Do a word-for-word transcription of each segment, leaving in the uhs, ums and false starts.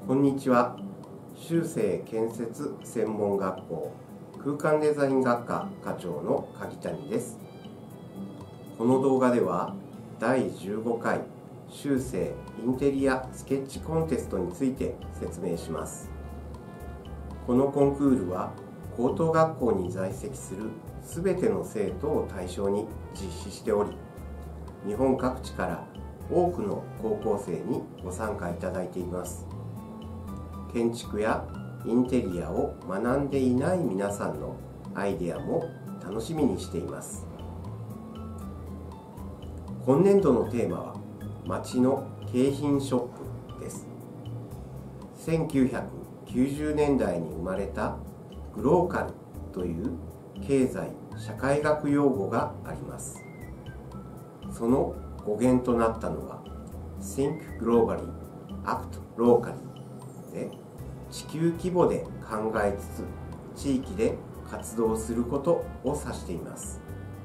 こんにちは。修正建設専門学校空間デザイン学科課長の鍵谷です。この動画ではだいじゅうごかい修正インテリアスケッチコンテストについて説明します。このコンクールは高等学校に在籍するすべての生徒を対象に実施しており、日本各地から多くの高校生にご参加いただいています。建築やインテリアを学んでいない皆さんのアイデアも楽しみにしています。今年度のテーマは街の景品ショップです。せんきゅうひゃくきゅうじゅうねんだいに生まれたグローカルという経済社会学用語があります。その語源となったのは Think Globally, Act Locally で、地球規模で考えつつ地域で活動することを指しています。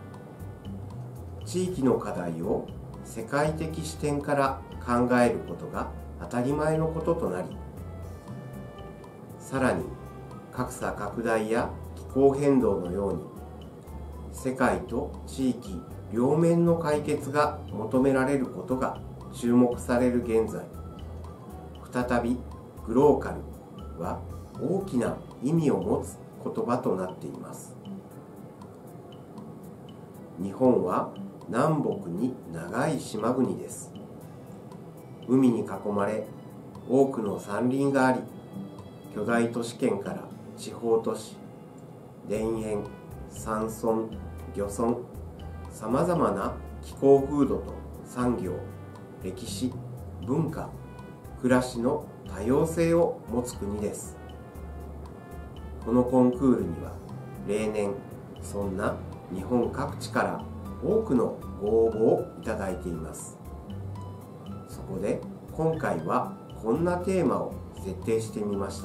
地域の課題を世界的視点から考えることが当たり前のこととなり、さらに格差拡大や気候変動のように世界と地域両面の解決が求められることが注目される現在、再びグローカルは大きな意味を持つ言葉となっています。日本は南北に長い島国です。海に囲まれ多くの山林があり、巨大都市圏から地方都市、田園、山村、漁村、さまざまな気候風土と産業、歴史、文化、暮らしの多様性を持つ国です。このコンクールには例年そんな日本各地から多くのご応募をいただいています。そこで今回はこんなテーマを設定してみました。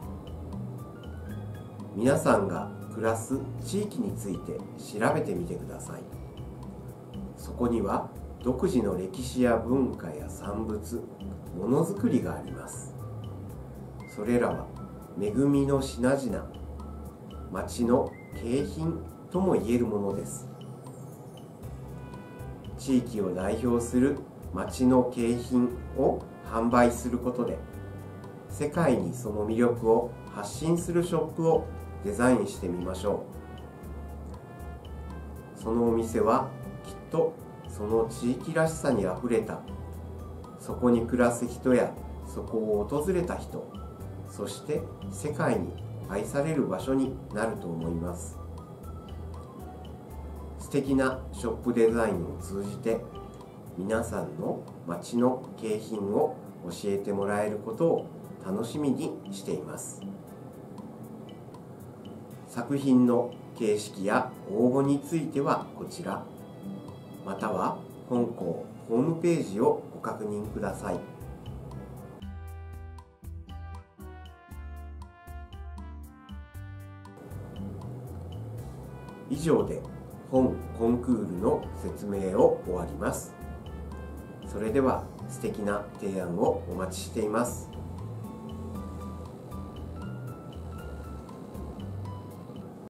皆さんが暮らす地域について調べてみてください。そこには独自の歴史や文化や産物、ものづくりがあります。それらは恵みの品々、町の景品とも言えるものです。地域を代表する町の景品を販売することで、世界にその魅力を発信するショップをデザインしてみましょう。そのお店はきっとその地域らしさにあふれた、そこに暮らす人やそこを訪れた人、そして世界に愛される場所になると思います。素敵なショップデザインを通じて皆さんの街の景品を教えてもらえることを楽しみにしています。作品の形式や応募についてはこちら、または本校ホームページをご確認ください。以上で本コンクールの説明を終わります。それでは素敵な提案をお待ちしています。